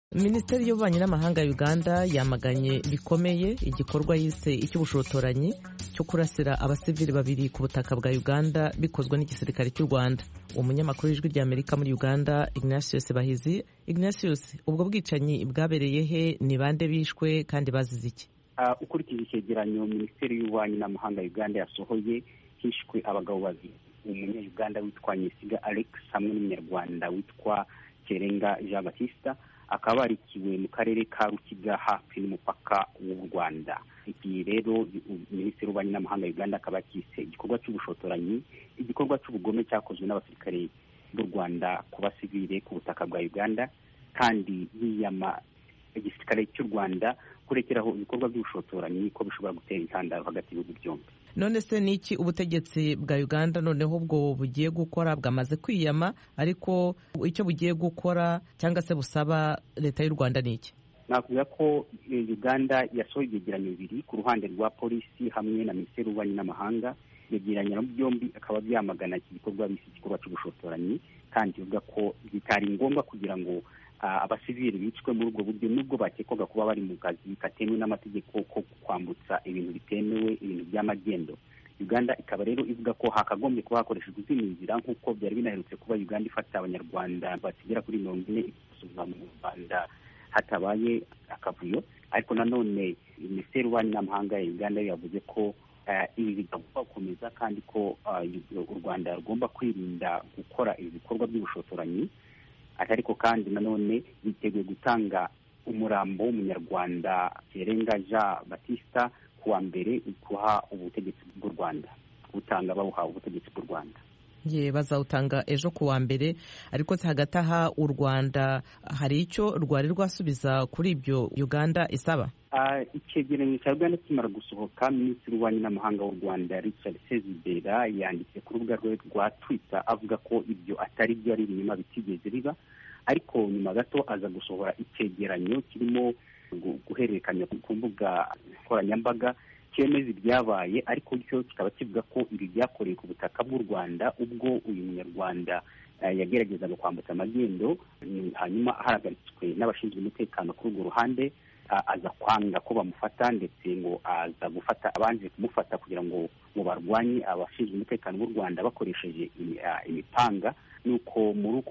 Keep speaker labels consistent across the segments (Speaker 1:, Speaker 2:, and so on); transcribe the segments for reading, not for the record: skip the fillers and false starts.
Speaker 1: Minisiteri y'Ububanyi n'Amahanga ya Uganda yamaganye bikomeye igikorwa yise icy'ubushotoranyi cyo kurasira abasivili babiri ku butaka bwa Uganda bikozwe n'igisirikare cy'u Rwanda. Umunyamakuru w'Ijwi ry'Amerika muri Uganda Ignatius Bahizi. Ignatius, ubwo bwicanyi bwabereye he? Ni bande bishwe kandi bazize iki?
Speaker 2: Ukurikije icyegeranyo Minisiteri y'Ububanyi n'Amahanga ya Uganda yasohoye, hishwe abagabo babiri, umunya-Uganda witwa Nyesiga Alex hamwe n'umunyarwanda witwa Kerenga Jean Baptiste, akaba barikiwe mu karere ka Rukiga hafi n'umupaka w'u Rwanda. Iki rero Minisitiri w'Ububanyi n'Amahanga ya Uganda akaba yakise igikorwa cy'ubushotoranyi, igikorwa cy'ubugome cyakozwe n'abasirikare b'u Rwanda ku basivile ku butaka bwa Uganda, kandi yiyama igisirikare cy'u Rwanda kurekeraho ibikorwa by'ubushotoranyi ko bishobora gutera intandaro hagati y'ibihugu byombi.
Speaker 1: None se niki ubutegetsi bwa Uganda noneho ubwo bugiye gukora? Bwamaze kwiyama, ariko icyo bugiye gukora cyangwa se busaba leta y'u Rwanda ni iki?
Speaker 2: Navuga ko Uganda yasohoye ibyegeranyo bibiri ku ruhande rwa polisi hamwe na Minisiteri y'Ububanyi n'Amahanga. Ibyegeranyo byombi akaba byamagana iki gikorwa bise igikorwa cy'ubushotoranyi, kandi bivuga ko bitari ngombwa kugira ngo abasivili bicwe muri ubwo buryo, nubwo bakekwaga kuba bari mu kazi katemewe n'amategeko ko kwambutsa ibintu bitemewe, ibintu by'amagendo. Uganda ikaba rero ivuga ko hakagombye kuba hakoreshejwe izindi nzira, nk'uko byari binaherutse kuba Uganda ifata abanyarwanda bakigera kuri 40 ikabasubiza mu Rwanda hatabaye akavuyo. Ariko nanone Minisiteri y'Ububanyi n'Amahanga ya Uganda yavuze ko ibi bigomba gukomeza, kandi ko u Rwanda rugomba kwirinda gukora ibikorwa by'ubushotoranyi. Ariko kandi nanone biteguye gutanga umurambo w'umunyarwanda Kerenga Jean Baptiste kuwa mbere kuha ubutegetsi bw'u Rwanda, utanga bawuha ubutegetsi bw'u Rwanda.
Speaker 1: Bazawutanga ejo kuwa mbere. Ariko hagati aha u Rwanda hari icyo rwari rwasubiza kuri ibyo Uganda isaba?
Speaker 2: Icyegeranyo cya Uganda kimara gusohoka, Minisitiri w'Ububanyi n'Amahanga w'u Rwanda Richard Sezibera yanditse ku rubuga rwe rwa Twitter avuga ko ibyo atari byo, ari ibinyoma bitigeze biba. Ariko nyuma gato aza gusohora icyegeranyo kirimo guhererekanya ku mbuga nkoranyambaga cyemeza ibyabaye, ariko cyo kikaba kivuga ko ibi byakorewe ku butaka bw'u Rwanda ubwo uyu munyarwanda yageragezaga kwambutsa amagendo, hanyuma ahagaritswe n'abashinzwe umutekano kuri urwo ruhande. Aza kwanga ko bamufata, ndetse ngo aza gufata abanje kumufata kugira ngo barwanye abashinzwe umutekano b'u Rwanda bakoresheje imipanga. Nuko muri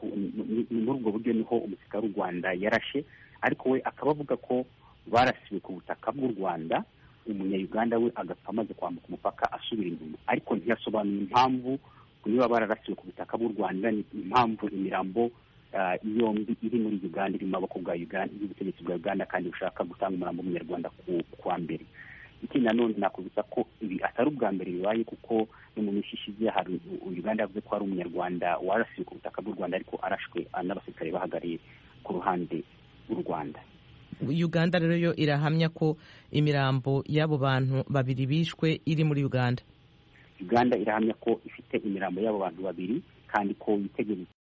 Speaker 2: ubwo buryo niho umusirikare w'u Rwanda yarashe, ariko we akaba avuga ko barasiwe ku butaka bw'u Rwanda, umunya-Uganda we agapfa amaze kwambuka umupaka asubira inyuma. Ariko ntiyasobanuye impamvu niba bararasiwe ku butaka bw'u Rwanda, ni impamvu imirambo yombi iri muri Uganda iri mu maboko bwa Uganda, y'ubutegetsi bwa Uganda, kandi bushaka gutanga umurambo w'umunyarwanda kuwa mbere. Ikindi nanone nakubita ko ibi atari ubwa mbere bibaye, kuko no mu minsi ishize hari Uganda yavuze ko hari umunyarwanda warasiwe ku butaka bw'u Rwanda, ariko arashwe n'abasirikare bahagariye ku ruhande rw'u Rwanda.
Speaker 1: Uganda rero yo irahamya ko imirambo y'abo bantu babiri bishwe iri muri Uganda.
Speaker 2: Uganda irahamya ko ifite imirambo y'abo bantu babiri, kandi ko yiteguye